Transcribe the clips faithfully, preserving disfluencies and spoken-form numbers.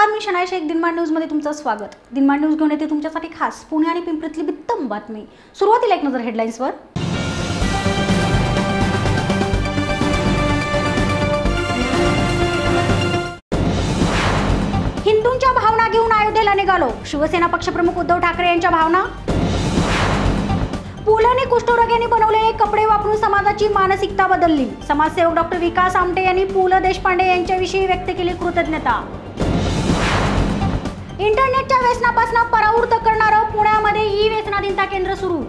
नमस्कार, मी शनाय शेख. दिनमान न्यूजमध्ये तुमचं स्वागत. दिनमान न्यूज घेऊन येते तुमच्यासाठी खास पुणे आणि पिंपरीतली बित्तम बातमी. सुरुवातीला एक नजर हेडलाईन्सवर. हिंदूंच्या भावना घेऊन अयोध्येला निघालो, शिवसेना पक्षप्रमुख उद्धव ठाकरे यांच्या भावना. पुल आणि कुष्ठरोग यांनी बनवलेले कपडे वापरून समाजाची मानसिकता बदलली, समाजसेवक डॉक्टर विकास आमटे यांनी पु ल देशपांडे यांच्याविषयी व्यक्त केली कृतज्ञता. इंटरनेटच्या व्यसनापासून परावृत्त करणारं पुण्यामध्ये ई व्यसनाधीनता केंद्र सुरू.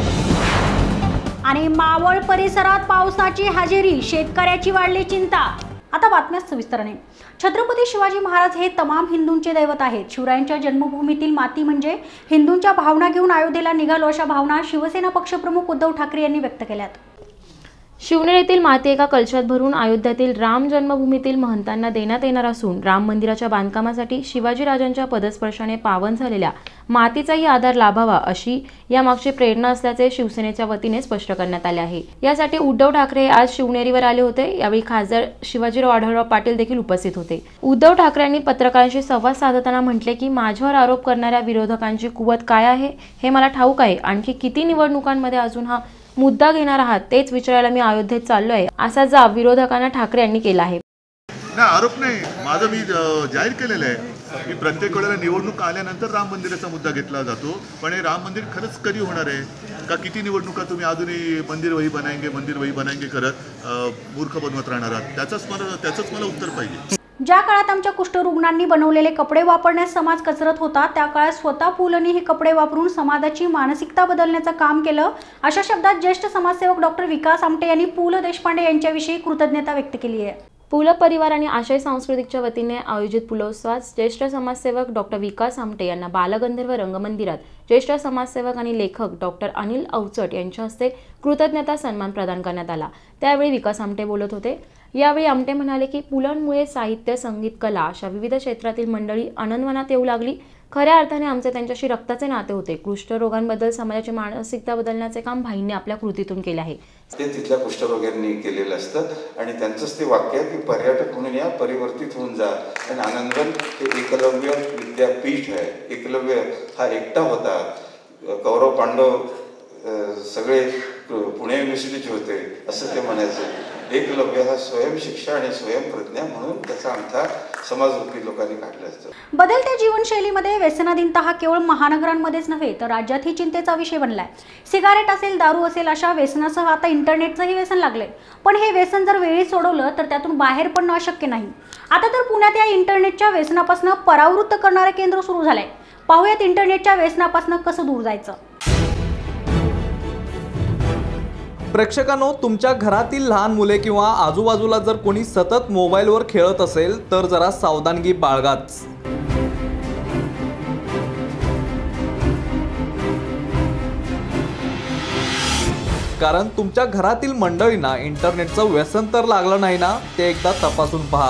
आणि मावळ परिसरात पावसाची हजेरी, शेतकऱ्याची वाढली चिंता. आता बातम्या सविस्तराने. छत्रपती शिवाजी महाराज हे तमाम हिंदूंचे दैवत आहेत. शिवरायांच्या जन्मभूमीतील माती म्हणजे हिंदूंच्या भावना घेऊन अयोध्येला निघालो, अशा भावना शिवसेना पक्षप्रमुख उद्धव ठाकरे यांनी व्यक्त केल्यात. शिवनेर येथील माती एका कलशात भरून अयोध्यातील राम जन्मभूमीतील महंतांना देण्यात येणार असून राम मंदिराच्या बांधकामासाठी शिवाजीराजांच्या पदस्पर्शाने पावन झालेल्या मातीचाही आधार लाभावा, अशी यामागची प्रेरणा असल्याचे शिवसेनेच्या वतीने स्पष्ट करण्यात आले आहे. यासाठी उद्धव ठाकरे आज शिवनेरीवर आले होते. यावेळी खासदार शिवाजीराव आढळराव पाटील देखील उपस्थित होते. उद्धव ठाकरेंनी पत्रकारांशी संवाद साधताना म्हटले की माझ्यावर आरोप करणाऱ्या विरोधकांची कुवत काय आहे हे मला ठाऊक आहे. आणखी किती निवडणुकांमध्ये अजून हा मुद्दा घेणार आहात तेच विचारायला मी अयोध्येत चाललोय, असा जाब विरोधकांना ठाकरे यांनी केला आहे. नाही, आरोप नाही, माझं मी जाहीर केलेलं आहे की प्रत्येक वेळेला निवडणूक आल्यानंतर राम मंदिराचा मुद्दा घेतला जातो. पण हे राम मंदिर खरंच कधी होणार आहे का? किती निवडणुका तुम्ही अजूनही मंदिर वही बनाएंगे मंदिर वही बनाएंगे करत मूर्ख बनवत राहणार आहात? त्याचंच मला त्याचंच मला उत्तर पाहिजे. ज्या काळात आमच्या कुष्ठरुग्णांनी बनवलेले कपडे वापरण्यास समाज कचरत होता, त्या काळात स्वतः पुलंनी हे कपडे वापरून समाजाची मानसिकता बदलण्याचं काम केलं, अशा शब्दात ज्येष्ठ समाजसेवक डॉक्टर विकास आमटे यांनी पु ल देशपांडे यांच्याविषयी कृतज्ञता व्यक्त केली आहे. पुल परिवार आणि आशय सांस्कृतिकच्या वतीने आयोजित पुलोत्सवात ज्येष्ठ समाजसेवक डॉक्टर विकास आमटे यांना बालगंधर्व रंगमंदिरात ज्येष्ठ समाजसेवक आणि लेखक डॉक्टर अनिल अवचट यांच्या हस्ते कृतज्ञता सन्मान प्रदान करण्यात आला. त्यावेळी विकास आमटे बोलत होते. यावेळी आमटे म्हणाले की पुलंमुळे साहित्य, संगीत, कला अशा विविध क्षेत्रातील मंडळी आनंदवनात येऊ लागली. खऱ्या अर्थाने आमचे त्यांच्याशी रक्ताचे नाते होते. कुष्ठरोगांबद्दल समाजाची मानसिकता बदलण्याचे काम भाईंनी आपल्या कृतीतून केले आहे. ते तिथल्या कुष्ठरोग्यांनी केलेलं असतं आणि त्यांचंच ते वाक्य आहे की पर्यटक म्हणून या, परिवर्तित होऊन जा. आणि आनंदवन हे एकलव्य विद्यापीठ आहे. एकलव्य हा एकटा होता. कौरव पांडव सगळे पुणे युनिव्हर्सिटीचे होते असं ते म्हणायचे. एकलव्य हा स्वयंशिक्षा आणि स्वयंप्रज्ञा म्हणून त्याचा अंथा समाजरूपी लोकांनी काढला असतो. बदलत्या जीवनशैलीमध्ये व्यसनाधीनता हा केवळ महानगरांमध्येच नव्हे तर राज्यातही चिंतेचा विषय बनलाय. सिगारेट असेल, दारू असेल, अशा व्यसनासह आता इंटरनेटचंही व्यसन लागलंय. पण हे व्यसन जर वेळी सोडवलं तर त्यातून बाहेर पडणं अशक्य नाही. आता तर पुण्यात या इंटरनेटच्या व्यसनापासून परावृत्त करणारं केंद्र सुरू झालंय. पाहूयात इंटरनेटच्या व्यसनापासून कसं दूर जायचं. प्रेक्षकांनो, तुमच्या घरातील लहान मुले किंवा आजूबाजूला जर कोणी सतत मोबाईलवर खेळत असेल तर जरा सावधानगी बाळगाच. कारण तुमच्या घरातील मंडळींना इंटरनेटचं व्यसन तर लागलं नाही ना, ते एकदा तपासून पहा.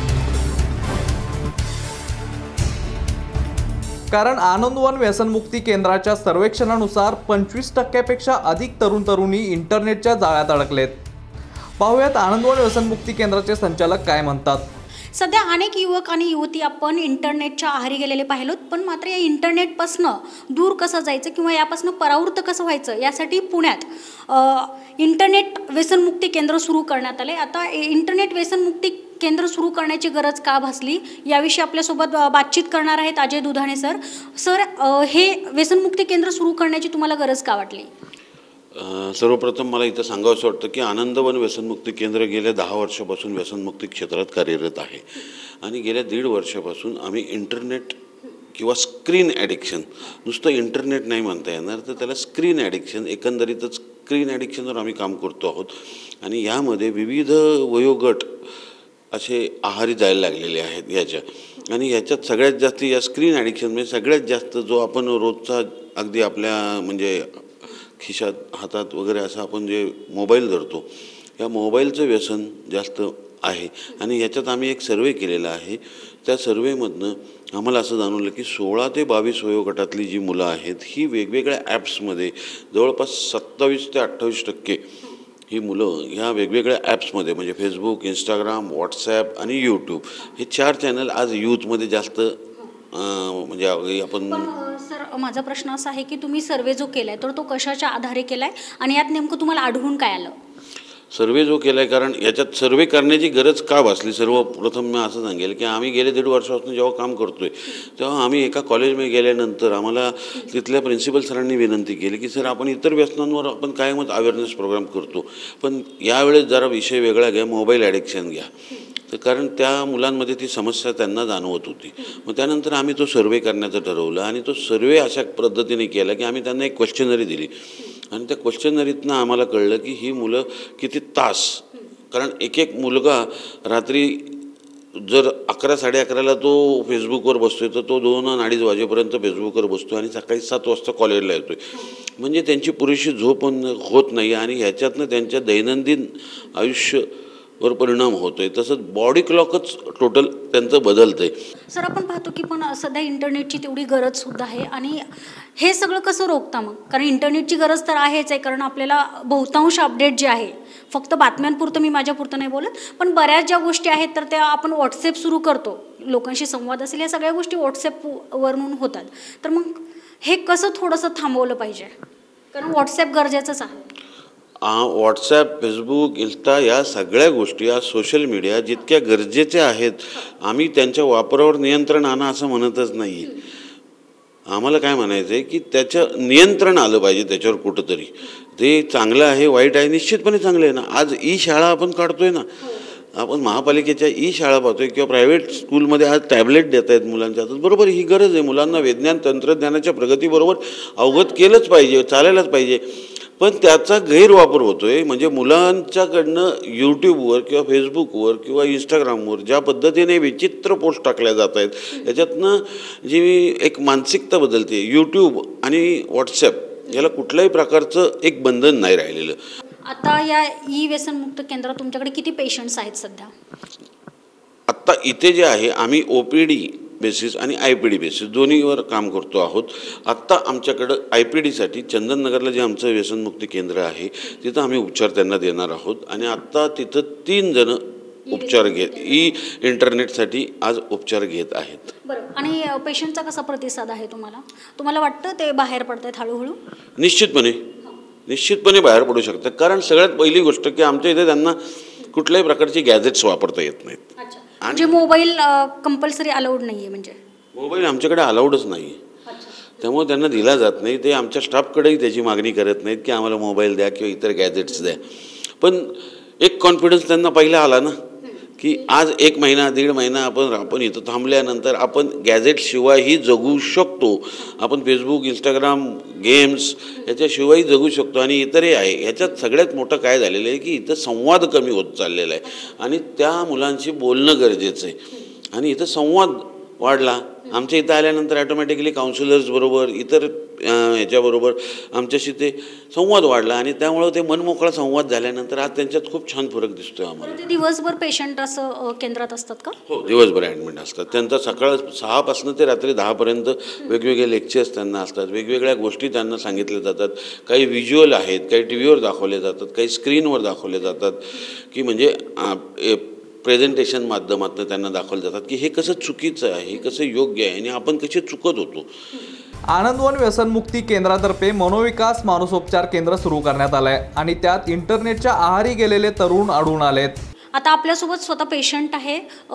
कारण आनंदवन व्यसनमुक्ती केंद्राच्या सर्वेक्षणानुसार पंचवीस टक्क्यापेक्षा अधिक तरुण तरुणी इंटरनेटच्या जाळ्यात अडकलेत. पाहूयात आनंदवन व्यसनमुक्ती केंद्राचे संचालक काय म्हणतात. सध्या अनेक युवक आणि युवती आपण इंटरनेटच्या आहारी गेलेले पाहिलोत. पण मात्र या इंटरनेटपासनं दूर कसं जायचं किंवा यापासून परावृत्त कसं व्हायचं यासाठी पुण्यात इंटरनेट व्यसनमुक्ती केंद्र सुरू करण्यात आले. आता इंटरनेट व्यसनमुक्ती केंद्र सुरू करण्याची गरज का भासली याविषयी आपल्यासोबत बातचीत करणार आहेत अजय दुधाणे सर. सर, हे व्यसनमुक्ती केंद्र सुरू करण्याची तुम्हाला गरज का वाटली? सर्वप्रथम मला इथं सांगावंसं वाटतं की आनंदवन व्यसनमुक्ती केंद्र गेल्या दहा वर्षापासून व्यसनमुक्ती क्षेत्रात कार्यरत आहे. आणि गेल्या दीड वर्षापासून आम्ही इंटरनेट किंवा स्क्रीन ॲडिक्शन, नुसतं इंटरनेट नाही म्हणता येणार तर त्याला स्क्रीन ॲडिक्शन, एकंदरीतच स्क्रीन ॲडिक्शनवर आम्ही काम करतो आहोत. आणि यामध्ये विविध वयोगट असे आहारी जायला लागलेले आहेत याच्या. आणि याच्यात सगळ्यात जास्त या स्क्रीन ॲडिक्शनमध्ये सगळ्यात जास्त जो आपण रोजचा अगदी आपल्या म्हणजे खिशात, हातात वगैरे असं आपण जे मोबाईल धरतो, या मोबाईलचं व्यसन जास्त आहे. आणि याच्यात आम्ही एक सर्वे केलेला आहे. त्या सर्वेमधनं आम्हाला असं जाणवलं की सोळा ते बावीस वयोगटातली जी मुलं आहेत ही वेगवेगळ्या ॲप्समध्ये जवळपास सत्तावीस ते अठ्ठावीस टक्के ही मुलं ह्या वेगवेगळ्या ॲप्समध्ये म्हणजे फेसबुक, इंस्टाग्राम, व्हॉट्सॲप आणि यूट्यूब हे चार चॅनल आज यूथमध्ये जास्त अं, म्हणजे आपण पण अ, सर माझा प्रश्न असा आहे की तुम्ही सर्वे जो केलाय तर तो कशाच्या आधारे केलाय आणि यात नेमकं तुम्हाला आढळून काय आलं? सर्वे जो केला आहे, कारण याच्यात सर्वे करण्याची गरज का भासली सर्वप्रथम मी असं सांगेल की आम्ही गेले दीड वर्षापासून जेव्हा काम करतो आहे तेव्हा आम्ही एका कॉलेजमध्ये गेल्यानंतर आम्हाला तिथल्या प्रिन्सिपल सरांनी विनंती केली की सर आपण इतर व्यसनांवर आपण कायमच अवेअरनेस प्रोग्राम करतो, पण यावेळेस जरा विषय वेगळा घ्या, मोबाईल ॲडिक्शन घ्या. तर कारण त्या मुलांमध्ये ती समस्या त्यांना जाणवत होती. मग त्यानंतर आम्ही तो सर्वे करण्याचं ठरवलं आणि तो सर्वे अशा पद्धतीने केला की आम्ही त्यांना एक क्वेश्चनरी दिली आणि त्या क्वेश्चनरीतनं आम्हाला कळलं की ही मुलं किती तास, कारण एक एक मुलगा रात्री जर अकरा साडे अकराला तो फेसबुकवर बसतोय तर तो दोन आणि अडीच वाजेपर्यंत फेसबुकवर बसतो आणि सकाळी सात वाजता कॉलेजला येतोय. म्हणजे त्यांची पुरेशी झोप होत नाही आणि ह्याच्यातनं त्यांच्या दैनंदिन आयुष्य वर परिणाम होतोय. तसंच बॉडी क्लॉकच टोटल त्यांचं बदलतंय. सर आपण पाहतो की पण सध्या इंटरनेटची तेवढी गरज सुद्धा आहे आणि हे सगळं कसं रोखता मग? कारण इंटरनेटची गरज तर आहेच आहे, कारण आपल्याला बहुतांश अपडेट जे आहे फक्त बातम्यांपुरतं, मी माझ्यापुरतं नाही बोलत, पण बऱ्याच ज्या गोष्टी आहेत तर त्या आपण व्हॉट्सॲप सुरू करतो, लोकांशी संवाद असेल, या सगळ्या गोष्टी व्हॉट्सॲपवरून होतात. तर मग हे कसं थोडंसं थांबवलं पाहिजे, कारण व्हॉट्सॲप गरजेचंच आहे. व्हॉट्सॲप, फेसबुक, इन्स्टा या सगळ्या गोष्टी, या सोशल मीडिया जितक्या गरजेच्या आहेत, आम्ही त्यांच्या वापरावर नियंत्रण आणा असं म्हणतच नाही आहे. आम्हाला काय म्हणायचं आहे की त्याचं नियंत्रण आलं पाहिजे त्याच्यावर कुठंतरी. ते चांगलं आहे, वाईट आहे, निश्चितपणे चांगलं आहे ना. आज ई शाळा आपण काढतोय ना, आपण महापालिकेच्या ई शाळा पाहतोय किंवा प्रायव्हेट स्कूलमध्ये आज टॅबलेट देत आहेत मुलांच्या हातात. बरोबर, ही गरज आहे. मुलांना विज्ञान तंत्रज्ञानाच्या प्रगतीबरोबर अवगत केलंच पाहिजे, चालायलाच पाहिजे. पण त्याचा गैरवापर होतो आहे. म्हणजे मुलांच्याकडनं यूट्यूबवर किंवा फेसबुकवर किंवा इंस्टाग्रामवर ज्या पद्धतीने विचित्र पोस्ट टाकल्या जात आहेत, याच्यातनं जी एक मानसिकता बदलते. यूट्यूब आणि व्हॉट्सॲप याला कुठल्याही प्रकारचं एक बंधन नाही राहिलेलं. आता या ई व्यसनमुक्त केंद्रात तुमच्याकडे किती पेशंट्स आहेत सध्या? आत्ता इथे जे आहे आम्ही ओ पी डी बेसिस आणि आय पी डी बेसिस दोन्हीवर काम करतो आहोत. आत्ता आमच्याकडं आय पी डीसाठी चंदननगरला जे आमचं व्यसनमुक्ती केंद्र आहे तिथं आम्ही उपचार त्यांना देणार आहोत आणि आत्ता तिथं तीन जणं उपचार घेत ई इंटरनेटसाठी आज उपचार घेत आहेत. बरं, आणि पेशंटचा कसा प्रतिसाद आहे तुम्हाला? तुम्हाला वाटतं ते बाहेर पडत आहेत हळूहळू? निश्चितपणे निश्चितपणे बाहेर पडू शकतात. कारण सगळ्यात पहिली गोष्ट की आमच्या इथे त्यांना कुठल्याही प्रकारची गॅजेट्स वापरता येत नाहीत. म्हणजे मोबाईल कंपल्सरी अलाउड नाही आहे? म्हणजे मोबाईल आमच्याकडे अलाउडच नाही, त्यामुळे त्यांना दिला जात नाही. ते आमच्या स्टाफकडेही त्याची मागणी करत नाहीत की आम्हाला मोबाईल द्या किंवा इतर गॅजेट्स द्या. पण एक कॉन्फिडन्स त्यांना पहिला आला ना की आज एक महिना दीड महिना आपण आपण इथं थांबल्यानंतर आपण गॅजेटशिवायही जगू शकतो. आपण फेसबुक, इंस्टाग्राम, गेम्स याच्याशिवायही जगू शकतो आणि इतरही आहे. ह्याच्यात सगळ्यात मोठं काय झालेलं आहे की इथं संवाद कमी होत चाललेला आहे आणि त्या मुलांशी बोलणं गरजेचं आहे. आणि इथं संवाद वाढला. आमच्या इथं आल्यानंतर ॲटोमॅटिकली काउन्सिलर्सबरोबर इतर ह्याच्याबरोबर आमच्याशी ते संवाद वाढला आणि त्यामुळं ते मनमोकळा संवाद झाल्यानंतर आज त्यांच्यात खूप छान फरक दिसतोय आम्हाला. ते दिवसभर पेशंट असं केंद्रात असतात का? हो, दिवसभर ॲडमिट असतात. त्यांचा सकाळ सहापासून ते रात्री दहापर्यंत वेगवेगळे लेक्चर्स त्यांना असतात. वेगवेगळ्या गोष्टी त्यांना सांगितल्या जातात. काही व्हिज्युअल आहेत, काही टी व्हीवर दाखवले जातात, काही स्क्रीनवर दाखवले जातात की म्हणजे प्रेझेंटेशन माध्यमातून त्यांना दाखवले जातात की हे कसं चुकीचं आहे, हे कसं योग्य आहे आणि आपण कसे चुकत होतो. आनंदवन व्यसनमुक्ती केंद्रातर्फे मनोविकास मानसोपचार केंद्र सुरू करण्यात आलं आहे आणि त्यात इंटरनेटच्या आहारी गेलेले तरुण आढळून आलेत. आता आपल्यासोबत स्वतः पेशंट आहे.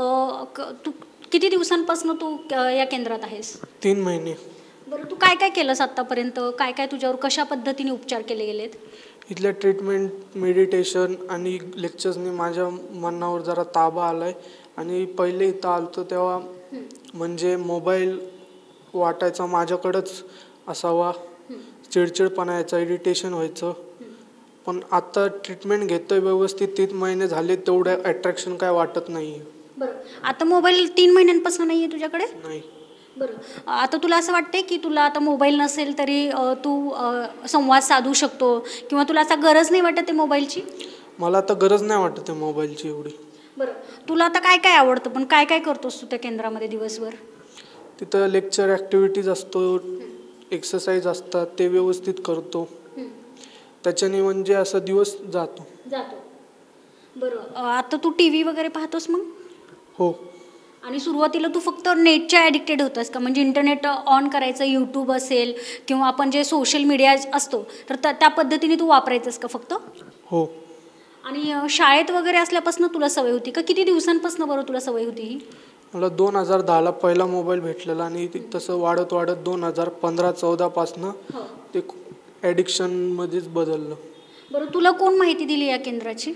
तू किती दिवसांपासून तू या केंद्रात आहेस? तीन महिने. बरं, तू काय काय केलंस आत्तापर्यंत? काय काय तुझ्यावर कशा पद्धतीने उपचार केले गेलेत? इथल्या ट्रीटमेंट, मेडिटेशन आणि लेक्चर्सने माझ्या मनावर जरा ताबा आला आहे. आणि पहिले इथं आलतो तेव्हा म्हणजे मोबाईल वाटायचा माझ्याकडंच असावा, चिडचिडपणा यायचा, इरिटेशन व्हायचं. पण आता ट्रीटमेंट घेतोय व्यवस्थित, तीन महिने झाले, तेवढं अट्रॅक्शन काय वाटत नाही आहे. बरं, आता मोबाईल तीन महिन्यांपासून नाही आहे तुझ्याकडे? नाही. बरं, आता तुला असं वाटते की तुला आता मोबाईल नसेल तरी तू संवाद साधू शकतो किंवा तुला आता गरज नाही वाटत आहे मोबाईलची? मला आता गरज नाही वाटत आहे मोबाईलची एवढी. बरं, तुला आता काय काय आवडतं, पण काय काय करतोस तू त्या केंद्रामध्ये दिवसभर? तिथं लेक्चर ॲक्टिव्हिटीज असतो, एक्सरसाइज असतात, ते व्यवस्थित करतो. त्याच्याने म्हणजे असा दिवस जातो. जातो. बरं, आता तू टी व्ही वगैरे पाहतोस मग? हो. आणि सुरुवातीला तू फक्त नेटच्या ॲडिक्टेड होतास का? म्हणजे इंटरनेट ऑन करायचं, यूट्यूब असेल किंवा आपण जे सोशल मीडिया असतो तर त्या त्या पद्धतीने तू वापरायचंस का फक्त? हो. आणि शाळेत वगैरे असल्यापासून तुला सवय होती का? किती दिवसांपासून बरं तुला सवय होती ही? मला दोन हजार दहाला पहिला मोबाईल भेटलेला आणि तसं वाढत वाढत दोन हजार पंधरा चौदापासनं ते ॲडिक्शनमध्येच बदललं. बरं, तुला कोण माहिती दिली या केंद्राची?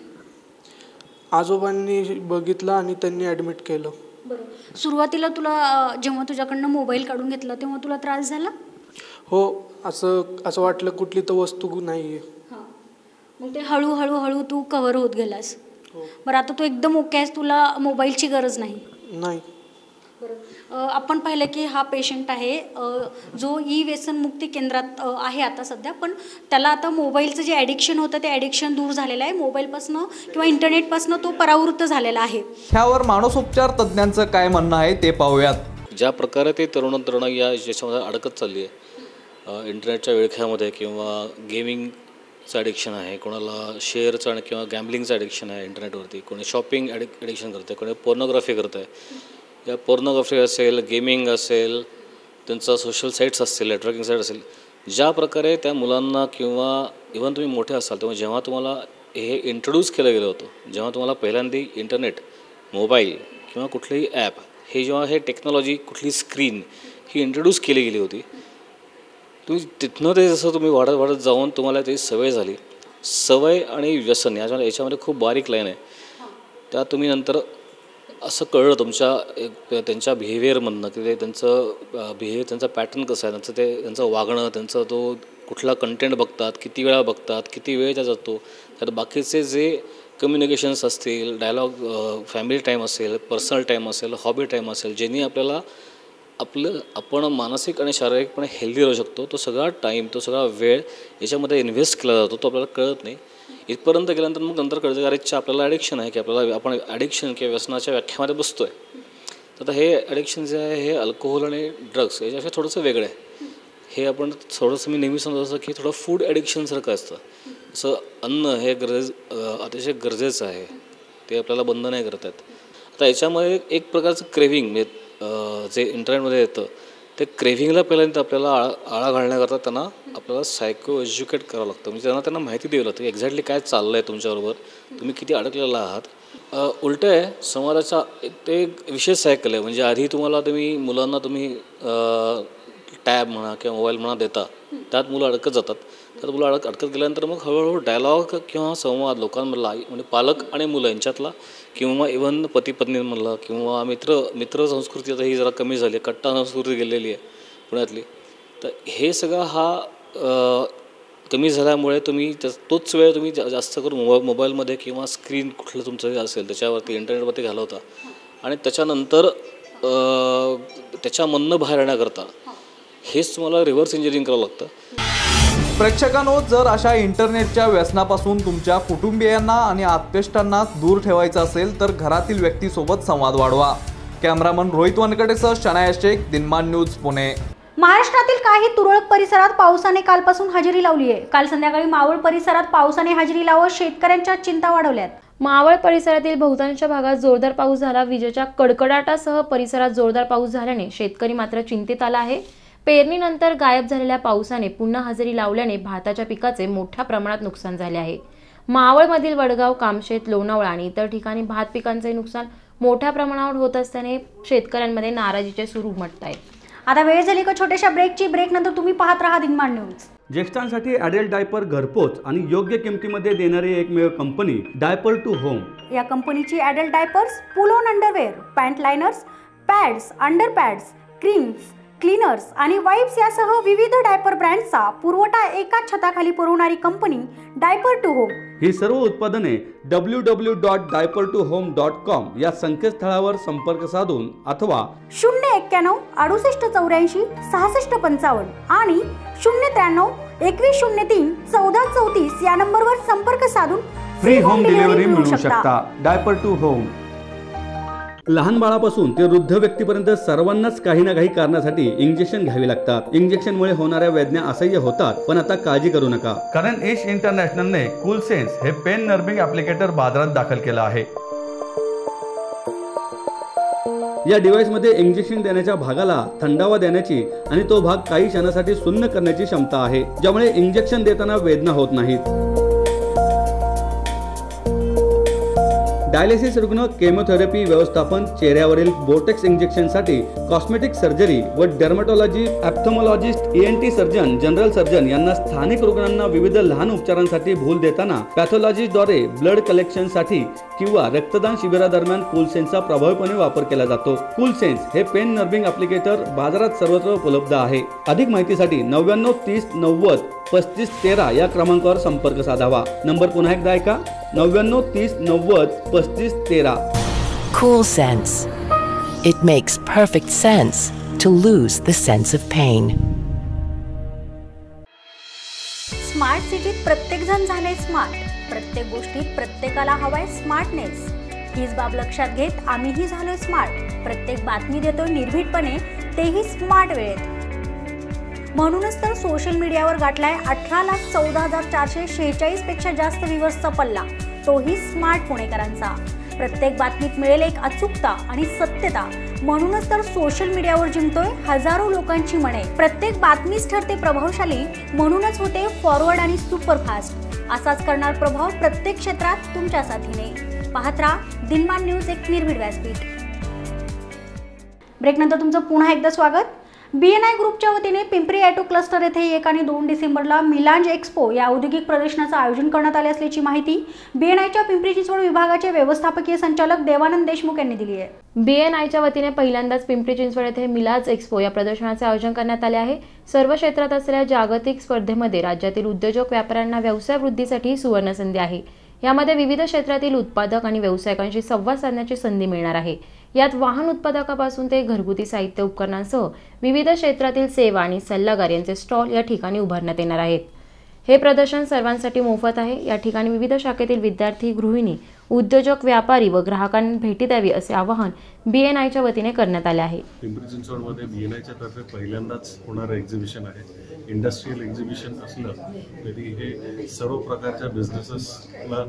आजोबांनी बघितलं आणि त्यांनी ॲडमिट केलं. बरं, सुरुवातीला तुला जेव्हा तुझ्याकडनं मोबाईल काढून घेतला तेव्हा तुला त्रास झाला? हो, असं असं वाटलं कुठली तर वस्तू नाही आहे. हां, मग ते हळूहळू हळू तू कव्हर होत गेलास. बरं, आता तू एकदम ओके आहेस, तुला मोबाईलची गरज नाही? नाही. बरं, आपण पाहिलं की हा पेशंट आहे जो ई व्यसनमुक्ती केंद्रात आहे आता सध्या, पण त्याला आता मोबाईलचं जे ॲडिक्शन होतं ते ॲडिक्शन दूर झालेलं आहे. मोबाईलपासनं किंवा इंटरनेटपासनं तो परावृत्त झालेला आहे. ह्यावर मानसोपचार तज्ज्ञांचं काय म्हणणं आहे ते पाहूयात. ज्या प्रकारे ते तरुण तरुण या याच्यामध्ये अडकत चालली आहे, इंटरनेटच्या विळख्यामध्ये किंवा गेमिंगचं ॲडिक्शन आहे, कोणाला शेअरचं आणि किंवा गॅम्बलिंगचं ॲडिक्शन आहे इंटरनेटवरती, कोणी शॉपिंग ॲडिक ॲडिक्शन करतं, कोणी पोर्नोग्राफी करतं आहे. या पोर्नोग्राफी असेल, गेमिंग असेल, त्यांचं सोशल साईट्स असतील, नेटवर्किंग साईट असेल, ज्या प्रकारे त्या मुलांना किंवा इव्हन तुम्ही मोठे असाल तेव्हा जेव्हा तुम्हाला हे इंट्रोड्यूस केलं गेलं होतं, जेव्हा तुम्हाला पहिल्यांदा इंटरनेट, मोबाईल किंवा कुठलंही ॲप हे जेव्हा हे टेक्नॉलॉजी, कुठली स्क्रीन ही इंट्रोड्यूस केली गेली होती, तुम्ही तिथनं ते जसं तुम्ही वाढत वाढत जाऊन तुम्हाला त्याची सवय झाली. सवय आणि व्यसन याच्या याच्यामध्ये खूप बारीक लाईन आहे. त्या तुम्ही नंतर असं कळलं तुमच्या एक त्यांच्या बिहेवियरमधनं की ते त्यांचं बिहेवियर, त्यांचा पॅटर्न कसं आहे, त्यांचं ते त्यांचं वागणं, त्यांचा तो कुठला कंटेंट बघतात, किती वेळा बघतात, किती वेळ त्या जातो, त्यात बाकीचे जे कम्युनिकेशन्स असतील, डायलॉग, फॅमिली टाईम असेल, पर्सनल टाईम असेल, हॉबी टाईम असेल, ज्यांनी आपल्याला आपलं आपण मानसिक आणि शारीरिकपणे हेल्दी राहू शकतो, तो सगळा टाईम, तो सगळा वेळ याच्यामध्ये इन्व्हेस्ट केला जातो. तो आपल्याला कळत नाही. इथपर्यंत गेल्यानंतर मग नंतर कळतं की अच्छा आपल्याला ॲडिक्शन आहे, की आपल्याला आपण ॲडिक्शन किंवा व्यसनाच्या व्याख्यामध्ये बसतो आहे. तर आता हे ॲडिक्शन जे आहे हे अल्कोहोल आणि ड्रग्स याच्यापेक्षा थोडंसं वेगळं आहे. हे आपण थोडंसं मी नेहमी समजत असतं की थोडं फूड ॲडिक्शनसारखं असतं. जसं अन्न हे गरज अतिशय गरजेचं आहे, ते आपल्याला बंद नाही करत आहेत. आता याच्यामध्ये एक प्रकारचं क्रेव्हिंग म्हणजे जे इंटरनेटमध्ये येतं ते क्रेव्हिंगला पहिल्यांदा आपल्याला आळा आळा घालण्याकरता त्यांना आपल्याला सायको एज्युकेट करावं लागतं. म्हणजे त्यांना त्यांना माहिती द्यावी लागतं की एक्झॅक्टली काय चाललं आहे तुमच्याबरोबर, तुम्ही किती अडकलेला आहात. उलटं आहे समाजाचा ते एक विशेष सायकल आहे. म्हणजे आधी तुम्हाला तुम्ही मुलांना तुम्ही टॅब म्हणा किंवा मोबाईल म्हणा देता, त्यात मुलं अडकत जातात. त्यात मुलं अडक अडकत गेल्यानंतर मग हळूहळू डायलॉग किंवा संवाद लोकांमधला म्हणजे पालक आणि मुलं यांच्यातला किंवा इव्हन पती पत्नींमधला किंवा मित्र मित्र संस्कृती आता ही जरा कमी झाली आहे, कट्टा संस्कृती गेलेली आहे पुण्यातली. तर हे सगळं हा कमी झाल्यामुळे तुम्ही त्या तोच वेळ तुम्ही जा जास्त करून मोबाईल मोबाईलमध्ये किंवा स्क्रीन कुठलं तुमचं जे असेल त्याच्यावरती इंटरनेटवरती घालवता आणि त्याच्यानंतर त्याच्यामधनं बाहेर येण्याकरता हेच तुम्हाला रिव्हर्स इंजिनिअरिंग करावं लागतं. प्रेक्षकांनो, जर अशा इंटरनेटच्या व्यसनापासून तुमच्या कुटुंबियांना आणि आत्पेष्टांना दूर ठेवायचं असेल तर घरातील व्यक्तीसोबत संवाद वाढवा. कॅमेरामन रोहित वानकडेसह शनाया शेख, दिनमान न्यूज, पुणे. महाराष्ट्रातील काही तुरळक परिसरात पावसाने कालपासून हजेरी लावली आहे. काल संध्याकाळी मावळ परिसरात पावसाने हजेरी लावत शेतकऱ्यांच्या चिंता वाढवल्यात. मावळ परिसरातील बहुतांश भागात जोरदार पाऊस झाला. विजेच्या कडकडाटासह परिसरात जोरदार पाऊस झाल्याने शेतकरी मात्र चिंतेत आला आहे. पेरणीनंतर गायब झालेल्या पावसाने पुन्हा हजेरी लावल्याने भाताच्या पिकाचे मोठ्या प्रमाणात नुकसान झाले आहे. मावळमधील वडगाव, कामशेत, लोणावळा आणि इतर ठिकाणी भात पिकांचे नुकसान मोठ्या प्रमाणावर होत असल्याने शेतकऱ्यांमध्ये नाराजीचे सूर उमटत आहे. आता वेळ झाली का छोट्याशा ब्रेकची. ब्रेक नंतर तुम्ही पाहत राहा दिनमान न्यूज. ज्येष्ठांसाठी ॲडल्ट डायपर घरपोच आणि योग्य किमतीमध्ये देणारी एकमेव कंपनी डायपर टू होम. या कंपनीची adult diapers, pull on underwear, pant liners, pads, under pads, creams, cleaners आणि वाईप्स यासह विविध डायपर ब्रँड्सचा पुरवठा एकाच छताखाली पुरवणारी कंपनी डायपर टू होम. ही सर्व उत्पादने W W dot diaper to home dot com या संकेतस्थळावर संपर्क साधून अथवा शून्य एक्क्याण्णव अडुसष्ट चौऱ्याऐंशी सहासष्ट पंचावन्न आणि शून्य त्र्याण्णव एकवीस शून्य तीन चौदा चौतीस या नंबरवर संपर्क साधून फ्री होम डिलिव्हरी मिळवू शकता. Diaper to home. लहान बाळापासून ते वृद्ध व्यक्तीपर्यंत सर्वांनाच काही ना काही कारणासाठी इंजेक्शन घ्यावी लागतात. इंजेक्शनमुळे होणाऱ्या वेदना असह्य होतात, पण आता काळजी करू नका, कारण एश इंटरनॅशनलने कूल सेन्स हे पेन नर्विंग ॲप्लिकेटर बाजारात दाखल केलं आहे. या डिव्हाइसमध्ये इंजेक्शन देण्याच्या भागाला थंडावा देण्याची आणि तो भाग काही क्षणासाठी सुन्न करण्याची क्षमता आहे, ज्यामुळे इंजेक्शन देताना वेदना होत नाहीत. डायलिसिस रुग्ण, केमोथेरपी व्यवस्थापन, चेहऱ्यावरील बोटेक्स इंजेक्शनसाठी कॉस्मेटिक सर्जरी व dermatology, ophthalmologist, E N T surgeon, general surgeon यांना स्थानिक रुग्णांना विविध लहान उपचारांसाठी भूल देताना पॅथॉलॉजीद्वारे ब्लड कलेक्शनसाठी किंवा रक्तदान शिबिरादरम्यान कूलसेन्सचा प्रभावीपणे वापर केला जातो. कूलसेन्स हे पेन नर्विंग ॲप्लिकेटर बाजारात सर्वत्र उपलब्ध आहे. अधिक माहितीसाठी नव्याण्णव तीस नव्वद पस्तीस तेरा या क्रमांकावर संपर्क साधावा. नंबर पुन्हा एकदा ऐका, नव्याण्णव तीस नव्वद पस्तीस तेरा. Cool Sense. It makes perfect sense to lose the sense of pain. Smart सिटीत प्रत्येक जण झाले स्मार्ट. प्रत्येक गोष्टीत प्रत्येकाला हवाय स्मार्टनेस. हीच बाब लक्षात घेत आम्हीही झालोय स्मार्ट. प्रत्येक बातमी देतोय निर्भीडपणे, तेही स्मार्ट वेळेत. म्हणूनच तर सोशल मीडियावर गाठलाय अठरा लाख चौदा हजार चारशे शेहेचाळीस पेक्षा जास्त व्ह्यूअर्सचा पल्ला, तोही स्मार्ट पुणेकरांचा. प्रत्येक बातमीत मिळेल एक अचूकता आणि सत्यता, म्हणूनच तर सोशल मीडियावर जिंकतोय हजारो लोकांची मने. प्रत्येक बातमीच ठरते प्रभावशाली, म्हणूनच होते फॉरवर्ड आणि सुपरफास्ट. असाच करणार प्रभाव प्रत्येक क्षेत्रात तुमच्या साथीने. पाहत राहा दिनमान न्यूज, एक निर्भीड व्यासपीठ. ब्रेकनंतर तुमचं पुन्हा एकदा स्वागत. बी एन आय ग्रुपच्या वतीने पिंपरी ॲटो क्लस्टर येथे एक आणि दोन डिसेंबरला मिलांज एक्स्पो या औद्योगिक प्रदर्शनाचं आयोजन करण्यात आले असल्याची माहिती बी एन आयच्या पिंपरी चिंचवड विभागाचे व्यवस्थापकीय संचालक देवानंद देशमुख यांनी दिली आहे. बी एन आयच्या वतीने पहिल्यांदाच पिंपरी चिंचवड येथे मिलाज एक्स्पो या प्रदर्शनाचे आयोजन करण्यात आले आहे. सर्व क्षेत्रात असलेल्या जागतिक स्पर्धेमध्ये राज्यातील उद्योजक व्यापाऱ्यांना व्यवसाय वृद्धीसाठी सुवर्ण संधी आहे. यामध्ये विविध क्षेत्रातील उत्पादक आणि व्यावसायिकांशी संवाद साधण्याची संधी मिळणार आहे. यात वाहन उत्पादकापासून ते घरगुती साहित्य उपकरणांसह विविध क्षेत्रातील सेवा आणि सल्लागार यांचे स्टॉल या ठिकाणी उभारण्यात येणार आहेत. हे प्रदर्शन सर्वांसाठी मोफत आहे. या ठिकाणी विविध शाखेतील विद्यार्थी, गृहिणी, उद्योजक, व्यापारी व गाहकांना भेटी द्यावी असे आवाहन बी एन आयच्या वतीने करण्यात आले आहे. पिंपरी चिंचवडमध्ये बी एन आयच्या तर्फे पहिल्यांदाच होणारं एक्झिबिशन आहे. इंडस्ट्रियल एक्झिबिशन असलं तरी हे सर्व प्रकारच्या बिझनेसेसला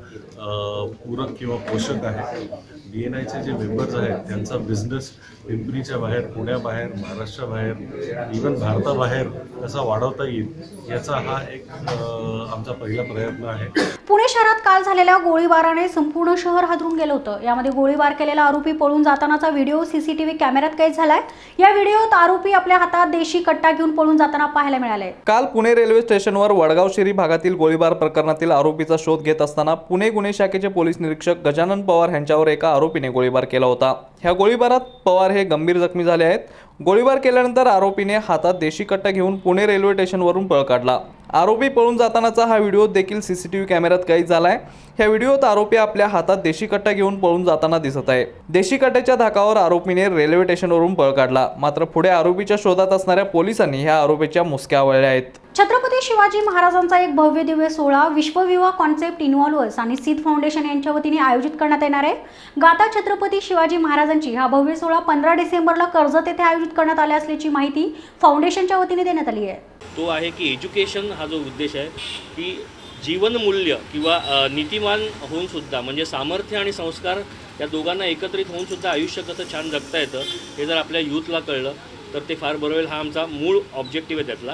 पूरक किंवा पोषक आहे. बी एन आयचे जे मेंबर्स आहेत त्यांचा बिझनेस पिंपरीच्या बाहेर, पुण्याबाहेर, महाराष्ट्राबाहेर, इव्हन भारताबाहेर कसा वाढवता येईल याचा हा एक आमचा पहिला प्रयत्न आहे. पुणे शहरात काल झालेल्या गोळीबाराने संपूर्ण शहर हादरून गेलं होतं. यामध्ये गोळीबार केलेला आरोपी पळून जातानाचा व्हिडिओ सीसीटीव्ही कॅमेऱ्यात कैद झालाय. या व्हिडिओत आरोपी आपल्या हातात देशी कट्टा घेऊन पळून जाताना पाहायला मिळाले. काल पुणे रेल्वे स्टेशनवर वडगाव शिरी भागातील गोळीबार प्रकरणातील आरोपीचा शोध घेत असताना पुणे गुन्हे शाखेचे पोलीस निरीक्षक गजानन पवार यांच्यावर एका आरोपीने गोळीबार केला होता. ह्या गोळीबारात पवार हे गंभीर जखमी झाले आहेत. गोळीबार केल्यानंतर आरोपीने हातात देशी कट्टा घेऊन पुणे रेल्वे स्टेशनवरून पळ काढला. आरोपी पळून जातानाचा हा व्हिडिओ देखील सीसीटीव्ही कॅमेऱ्यात कैद झालाय. ह्या व्हिडिओत आरोपी आपल्या हातात देशी कट्टा घेऊन पळून जाताना दिसत आहे. देशी कट्ट्याच्या धाकावर आरोपीने रेल्वे स्टेशनवरून पळ काढला. मात्र पुढे आरोपीच्या शोधात असणाऱ्या पोलिसांनी ह्या आरोपीच्या मुसक्या आवळल्या आहेत. छत्रपती शिवाजी महाराजांचा एक भव्य दिव्य सोहळा विश्वविवाह कॉन्सेप्ट इन्व्हॉल्वर्स आणि सीद फाउंडेशन यांच्या वतीने आयोजित करण्यात येणार आहे. गाथा छत्रपती शिवाजी महाराजांची हा भव्य सोहळा पंधरा डिसेंबरला कर्जत येथे आयोजित करण्यात आले असल्याची माहिती फाउंडेशनच्या वतीने देण्यात आली आहे. तो आहे की एज्युकेशन हा जो उद्देश आहे की जीवनमूल्य किंवा नीतिमान होऊन सुद्धा म्हणजे सामर्थ्य आणि संस्कार या दोघांना एकत्रित होऊन सुद्धा आयुष्य कसं छान जगता येतं हे जर आपल्या यूथला कळलं तर ते फार बरं होईल. हा आमचा मूळ ऑब्जेक्टिव्ह आहे त्यातला.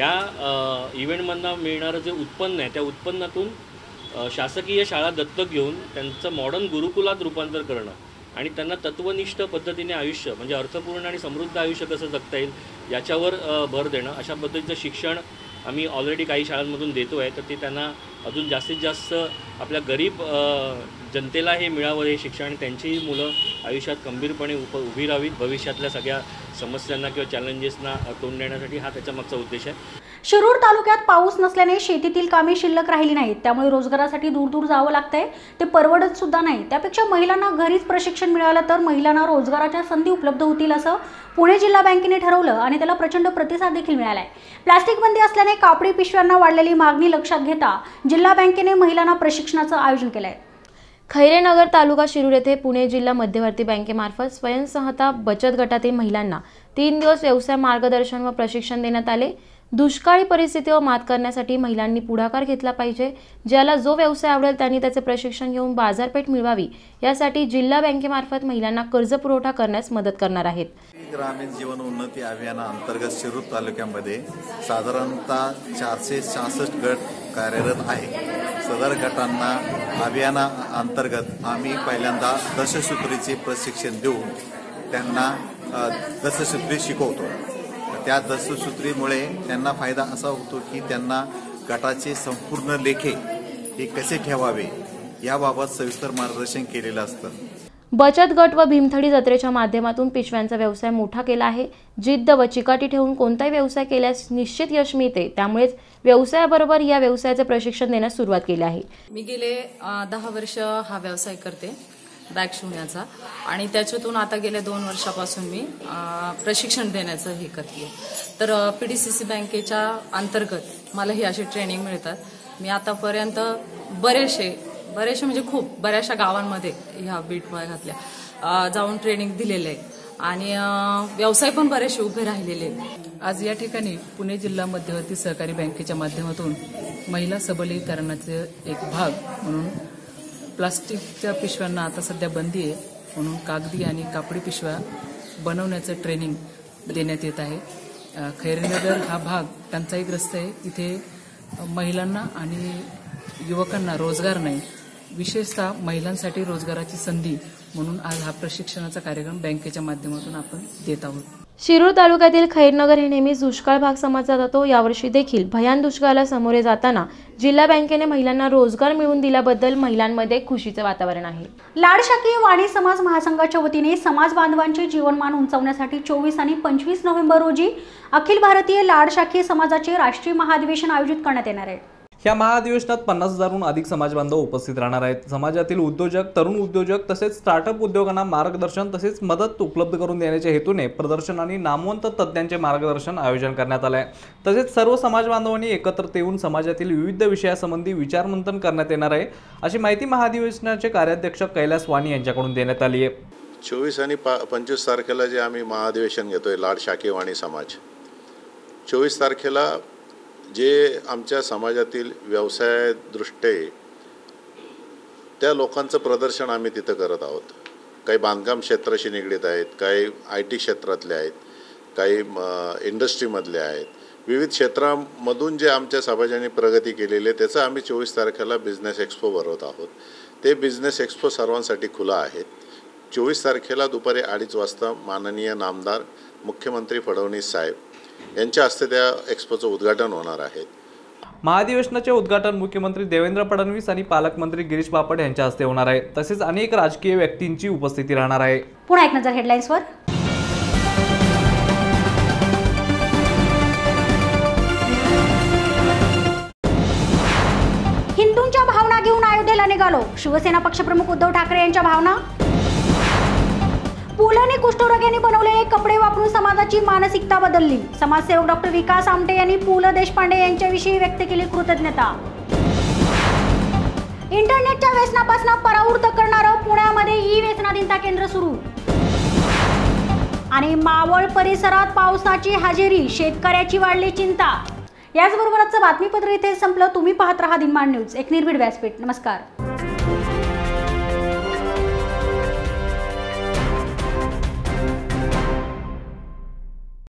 या इव्हेंटमधनं मिळणारं जे उत्पन्न आहे त्या उत्पन्नातून शासकीय शाळा दत्तक घेऊन त्यांचं मॉडर्न गुरुकुलात रूपांतर करणं आणि त्यांना तत्वनिष्ठ पद्धतीने आयुष्य म्हणजे अर्थपूर्ण आणि समृद्ध आयुष्य कसं जगता येईल याच्यावर भर देणं, अशा पद्धतीचं शिक्षण आम्ही ऑलरेडी काही शाळांमधून देतो आहे. तर ते त्यांना अजून जास्तीत जास्त आपल्या गरीब जनतेला हे मिळावं हे शिक्षण आणि त्यांचीही मुलं आयुष्यात खंबीरपणे उप उभी राहावीत, भविष्यातल्या सगळ्या समस्यांना किंवा चॅलेंजेसना तोंड देण्यासाठी हा त्याच्यामागचा उद्देश आहे. शिरूर तालुक्यात पाऊस नसल्याने शेतीतील कामे शिल्लक राहिली नाहीत. त्यामुळे रोजगारासाठी दूर दूर जावं लागतंय. ते परवडत सुद्धा नाही. त्यापेक्षा महिलांना घरीच प्रशिक्षण मिळालं तर महिलांना रोजगाराच्या संधी उपलब्ध होतील असं पुणे जिल्हा बँकेने ठरवलं आणि त्याला प्रचंड प्रतिसाद देखील मिळालाय. प्लास्टिक बंदी असल्याने कापडी पिशव्यांना वाढलेली मागणी लक्षात घेता जिल्हा बँकेने महिलांना प्रशिक्षणाचं आयोजन केलंय. खैरेनगर तालुका शिरूर येथे पुणे जिल्हा मध्यवर्ती बँकेमार्फत स्वयंसहायता बचत गटातील महिलांना तीन दिवस व्यवसाय मार्गदर्शन व प्रशिक्षण देण्यात आले। दुष्काळी परिस्थितीवर मात करण्यासाठी महिलांनी पुढाकार घेतला पाहिजे। ज्याला जो व्यवसाय आवडेल त्यांनी त्याचे प्रशिक्षण घेऊन बाजारपेठ मिळवावी, यासाठी जिल्हा बँकेमार्फत महिलांना कर्ज पुरवठा करण्यास मदत करणार आहेत। ग्रामीण जीवन उन्नती अभियानाअंतर्गत शिरूर तालुक्यामध्ये साधारणतः चारशे सहासष्ट गट कार्यरत आहे। सदर गटांना अभियानाअंतर्गत आम्ही पहिल्यांदा दशसूत्रीचे प्रशिक्षण देऊन त्यांना दशसूत्री शिकवतो। त्या दशसूत्रीमुळे त्यांना फायदा असा होतो की त्यांना गटाचे संपूर्ण लेखे हे कसे ठेवावे याबाबत सविस्तर मार्गदर्शन केलेलं असतं। बचत गट व भीमथडी जत्रेच्या माध्यमातून पिशव्यांचा व्यवसाय मोठा केला आहे। जिद्द व चिकाटी ठेवून कोणताही व्यवसाय केल्यास निश्चित यश मिळते। त्यामुळेच व्यवसायाबरोबर या व्यवसायाचे प्रशिक्षण देण्यास सुरुवात केली आहे। मी गेले दहा वर्ष हा व्यवसाय करते बॅग शिवण्याचा, आणि त्याच्यातून आता गेल्या दोन वर्षापासून मी प्रशिक्षण देण्याचं हे करते। तर पी डी सी सी बँकेच्या अंतर्गत मला ही अशी ट्रेनिंग मिळतात। मी आतापर्यंत बरेचसे बरेचसे म्हणजे खूप बऱ्याचशा गावांमध्ये ह्या बीट भागातल्या जाऊन ट्रेनिंग दिलेलं आहे, आणि व्यवसाय पण बरेचसे उभे राहिलेले आहेत। आज या ठिकाणी पुणे जिल्हा मध्यवर्ती सहकारी बँकेच्या माध्यमातून महिला सबलीकरणाचे एक भाग म्हणून प्लास्टिकच्या पिशव्यांना आता सध्या बंदी आहे, म्हणून कागदी आणि कापडी पिशव्या बनवण्याचं ट्रेनिंग देण्यात येत आहे। खैरेनगर हा भाग टंचाईग्रस्त आहे, इथे महिलांना आणि युवकांना रोजगार नाही, विशेषतः महिलांसाठी रोजगाराची संधी म्हणून आज हा प्रशिक्षणाचा कार्यक्रम बँकेच्या माध्यमातून आपण देत आहोत। शिरूर तालुक्यातील खैरनगर हे नेहमीच दुष्काळ भाग समजला जातो। यावर्षी देखील भयान दुष्काळाला सामोरे जाताना जिल्हा बँकेने महिलांना रोजगार मिळवून दिल्याबद्दल महिलांमध्ये खुशीचे वातावरण आहे। लाड शाखीय वाणी समाज महासंघाच्या वतीने समाज बांधवांचे जीवनमान उंचावण्यासाठी चोवीस आणि पंचवीस नोव्हेंबर रोजी अखिल भारतीय लाड शाखीय समाजाचे राष्ट्रीय महाधिवेशन आयोजित करण्यात येणार आहे। या महाधिवेशनात पन्नास हजारहून अधिक समाज बांधव उपस्थित राहणार आहेत। समाजातील उद्योजक, तरुण उद्योजक तसेच स्टार्टअप उद्योगांना मार्गदर्शन तसेच मदत उपलब्ध करून देण्याच्या हेतूने प्रदर्शन आणि नामवंत तज्ञांचे मार्गदर्शन आयोजन करण्यात आले आहे। तसेच सर्व समाज बांधवांनी एकत्र येऊन समाजातील विविध विषयासंबंधी विचारमंथन करण्यात येणार आहे, अशी माहिती महाधिवेशनाचे कार्याध्यक्ष कैलास वाणी यांच्याकडून देण्यात आली आहे। चोवीस आणि पंचवीस तारखेला जे आम्ही महाधिवेशन घेतोय लाड शाखीय वाणी समाज, चोवीस तारखेला जे आमच्या समाजातील व्यवसायदृष्टे त्या लोकांचं प्रदर्शन आम्ही तिथं करत आहोत। काही बांधकाम क्षेत्राशी निगडीत आहेत, काही आय टी क्षेत्रातले आहेत, काही इंडस्ट्रीमधले आहेत, विविध क्षेत्रांमधून जे आमच्या समाजाने प्रगती केलेली आहे त्याचं आम्ही चोवीस तारखेला बिझनेस एक्सपो भरवत आहोत। ते बिझनेस एक्सपो सर्वांसाठी खुला आहे। चोवीस तारखेला दुपारी अडीच वाजता माननीय नामदार मुख्यमंत्री फडणवीस साहेब यांच्या हस्ते त्या एक्सपोचं उद्घाटन होणार आहे। महाधिवेशनाचे उद्घाटन मुख्यमंत्री देवेंद्र फडणवीस आणि पालकमंत्री गिरीश बापट यांच्या हस्ते होणार आहे। तसेच अनेक राजकीय व्यक्तींची उपस्थिती राहणार आहे। पुन्हा एक नजर हेडलाईन्सवर। हिंदूंच्या भावना घेऊन अयोध्येला निघालो, शिवसेना पक्षप्रमुख उद्धव ठाकरे यांच्या भावना। पु ल आणि कुष्ठरोग यांनी बनवलेले कपडे वापरून समाजाची मानसिकता बदलली, समाजसेवक डॉक्टर विकास आमटे यांनी पु ल देशपांडे यांच्याविषयी व्यक्त केली कृतज्ञता। इंटरनेटच्या व्यसनापासून परावृत्त करणारं पुण्यामध्ये ई व्यसनाधीनता केंद्र सुरू, आणि मावळ परिसरात पावसाची हजेरी, शेतकऱ्याची वाढली चिंता। याचबरोबर आजचं बातमीपत्र इथे संपलं। तुम्ही पाहत रहा दिनमान न्यूज, एक निर्भीड व्यासपीठ। नमस्कार।